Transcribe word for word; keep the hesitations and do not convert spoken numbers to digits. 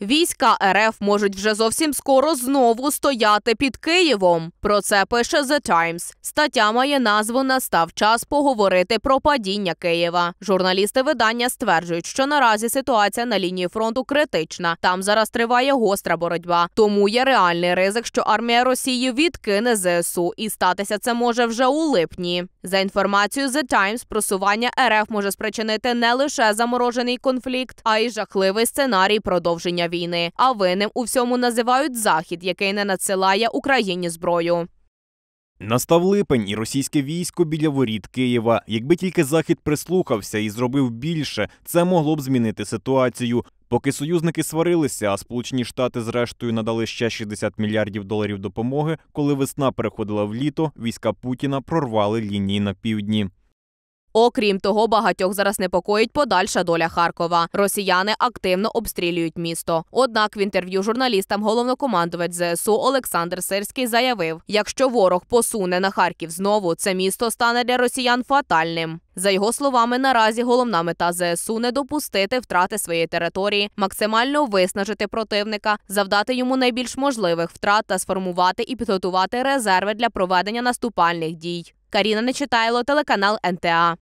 Війська РФ можуть вже зовсім скоро знову стояти під Києвом. Про це пише The Times. Стаття має назву «Настав час поговорити про падіння Києва». Журналісти видання стверджують, що наразі ситуація на лінії фронту критична. Там зараз триває гостра боротьба. Тому є реальний ризик, що армія Росії відкине ЗСУ. І статися це може вже у липні. За інформацією The Times, просування РФ може спричинити не лише заморожений конфлікт, а й жахливий сценарій продовження війни. А винним у всьому називають Захід, який не надсилає Україні зброю. Настав липень і російське військо біля воріт Києва. Якби тільки Захід прислухався і зробив більше, це могло б змінити ситуацію. Поки союзники сварилися, а Сполучені Штати зрештою надали ще шістдесят мільярдів доларів допомоги, коли весна переходила в літо, війська Путіна прорвали лінії на півдні. Окрім того, багатьох зараз непокоїть подальша доля Харкова. Росіяни активно обстрілюють місто. Однак в інтерв'ю журналістам головнокомандувач ЗСУ Олександр Сирський заявив, якщо ворог посуне на Харків знову, це місто стане для росіян фатальним. За його словами, наразі головна мета ЗСУ – не допустити втрати своєї території, максимально виснажити противника, завдати йому найбільш можливих втрат та сформувати і підготувати резерви для проведення наступальних дій. Каріна Нечитайло, телеканал ен те а.